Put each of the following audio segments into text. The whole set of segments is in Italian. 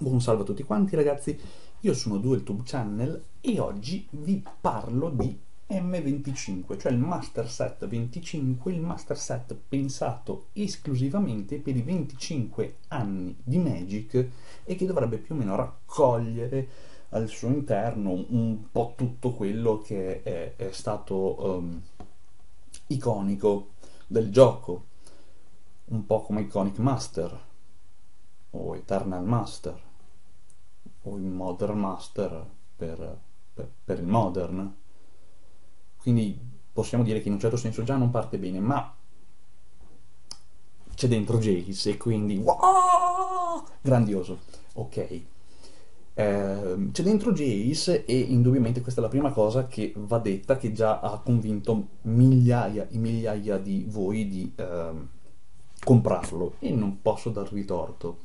Buon salve a tutti quanti ragazzi, io sono DualTube Channel e oggi vi parlo di M25, cioè il Master Set 25, il Master Set pensato esclusivamente per i 25 anni di Magic e che dovrebbe più o meno raccogliere al suo interno un po' tutto quello che è stato iconico del gioco, un po' come Iconic Master o Eternal Master o il Modern Master per il Modern. Quindi possiamo dire che in un certo senso già non parte bene, ma c'è dentro Jace e quindi wow! Grandioso. Ok. C'è dentro Jace e indubbiamente questa è la prima cosa che va detta, che già ha convinto migliaia e migliaia di voi di comprarlo e non posso darvi torto.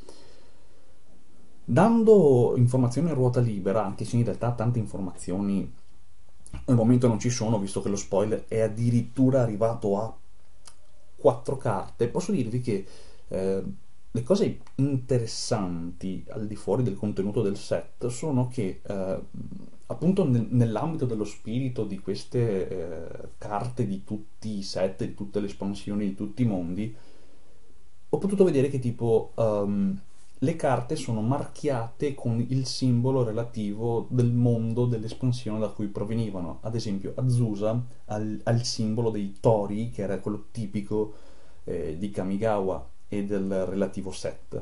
Dando informazioni a ruota libera, anche se in realtà tante informazioni al momento non ci sono, visto che lo spoiler è addirittura arrivato a 4 carte, posso dirvi che le cose interessanti al di fuori del contenuto del set sono che appunto nell'ambito dello spirito di queste carte di tutti i set, di tutte le espansioni, di tutti i mondi, ho potuto vedere che tipo le carte sono marchiate con il simbolo relativo del mondo dell'espansione da cui provenivano. Ad esempio, Azusa ha il simbolo dei tori, che era quello tipico di Kamigawa e del relativo set.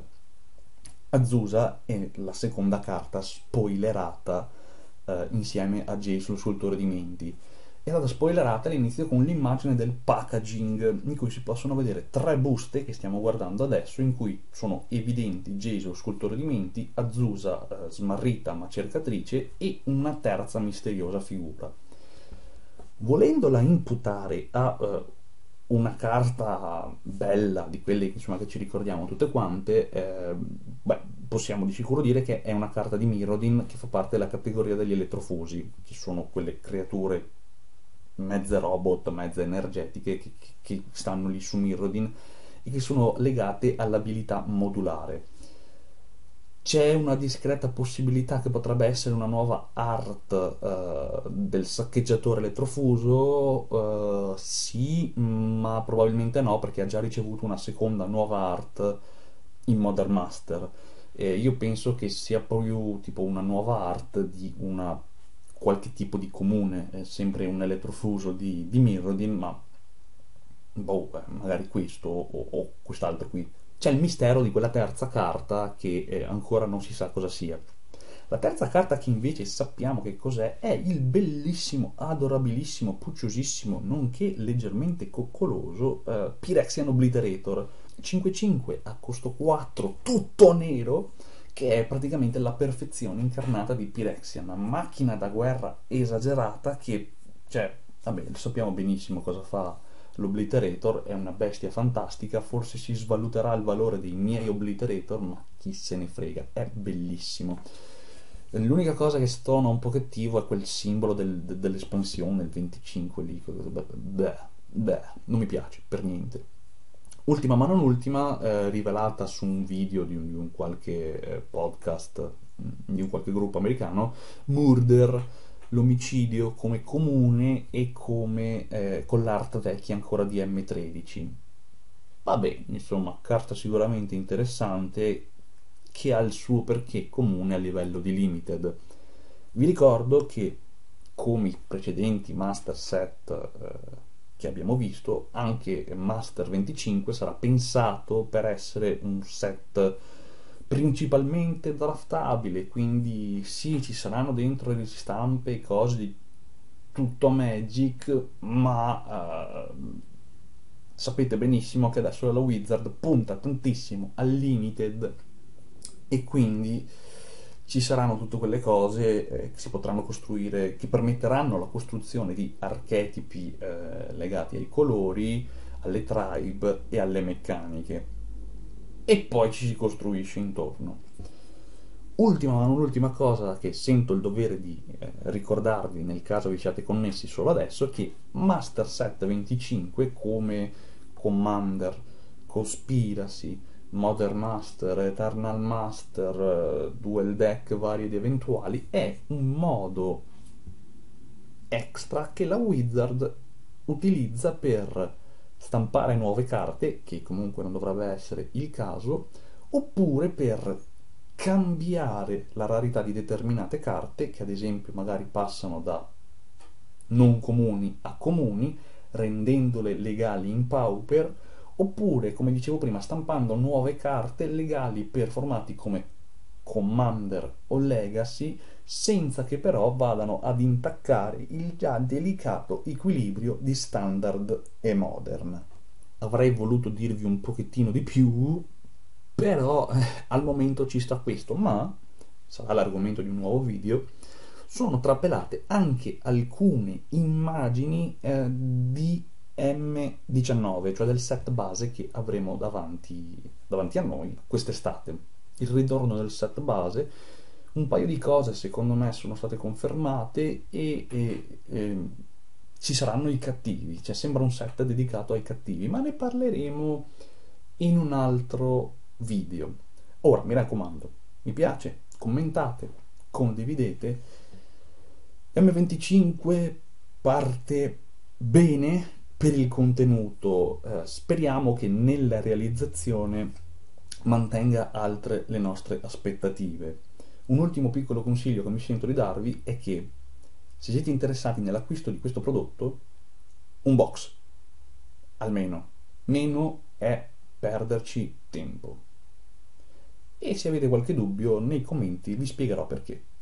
Azusa è la seconda carta spoilerata insieme a Jace, lo scultore di menti. È stata spoilerata all'inizio con l'immagine del packaging in cui si possono vedere 3 buste che stiamo guardando adesso, in cui sono evidenti Jace, lo scultore di menti, Azusa smarrita ma cercatrice e una terza misteriosa figura. Volendola imputare a una carta bella di quelle insomma, che ci ricordiamo tutte quante, beh, possiamo di sicuro dire che è una carta di Mirrodin che fa parte della categoria degli elettrofusi, che sono quelle creature mezze robot, mezze energetiche che stanno lì su Mirrodin e che sono legate all'abilità modulare. C'è una discreta possibilità che potrebbe essere una nuova art del saccheggiatore elettrofuso, sì, ma probabilmente no, perché ha già ricevuto una seconda nuova art in Modern Master. Io penso che sia proprio tipo una nuova art di una qualche tipo di comune, è sempre un elettrofuso di Mirrodin, ma boh, magari questo o quest'altro qui. C'è il mistero di quella terza carta che ancora non si sa cosa sia. La terza carta che invece sappiamo che cos'è è il bellissimo, adorabilissimo, pucciosissimo, nonché leggermente coccoloso Pyrexian Obliterator. 5-5 a costo 4, tutto nero, che è praticamente la perfezione incarnata di Pyrexian, una macchina da guerra esagerata che, cioè, vabbè, sappiamo benissimo cosa fa l'Obliterator, è una bestia fantastica, forse si svaluterà il valore dei miei Obliterator, ma chi se ne frega, è bellissimo. L'unica cosa che stona un pochettino è quel simbolo dell'espansione, il 25 lì, non mi piace per niente. Ultima ma non ultima, rivelata su un video di un qualche podcast, di un qualche gruppo americano, Murder, l'omicidio come comune e come con l'art vecchia ancora di M13. Vabbè, insomma, carta sicuramente interessante che ha il suo perché comune a livello di limited. Vi ricordo che, come i precedenti master set che abbiamo visto, anche Master 25 sarà pensato per essere un set principalmente draftabile, quindi sì, ci saranno dentro le ristampe e cose di tutto Magic, ma sapete benissimo che adesso la Wizard punta tantissimo al limited e quindi ci saranno tutte quelle cose che si potranno costruire, che permetteranno la costruzione di archetipi legati ai colori, alle tribe e alle meccaniche. E poi ci si costruisce intorno. Ultima ma non ultima cosa che sento il dovere di ricordarvi nel caso vi siate connessi solo adesso, è che Master Set 25 come Commander, Conspiracy, Modern Master, Eternal Master, Dual Deck vari ed eventuali, è un modo extra che la Wizard utilizza per stampare nuove carte, che comunque non dovrebbe essere il caso, oppure per cambiare la rarità di determinate carte, che ad esempio magari passano da non comuni a comuni, rendendole legali in Pauper, oppure, come dicevo prima, stampando nuove carte legali per formati come Commander o Legacy, senza che però vadano ad intaccare il già delicato equilibrio di Standard e Modern. Avrei voluto dirvi un pochettino di più, però al momento ci sta questo, ma sarà l'argomento di un nuovo video. Sono trapelate anche alcune immagini di M19, cioè del set base che avremo davanti a noi quest'estate. Il ritorno del set base, un paio di cose secondo me sono state confermate e ci saranno i cattivi, cioè sembra un set dedicato ai cattivi, ma ne parleremo in un altro video. Ora, mi raccomando, mi piace, commentate, condividete. M25 parte bene per il contenuto, speriamo che nella realizzazione mantenga altre le nostre aspettative. Un ultimo piccolo consiglio che mi sento di darvi è che se siete interessati nell'acquisto di questo prodotto, un box, almeno, meno è perderci tempo. E se avete qualche dubbio, nei commenti vi spiegherò perché.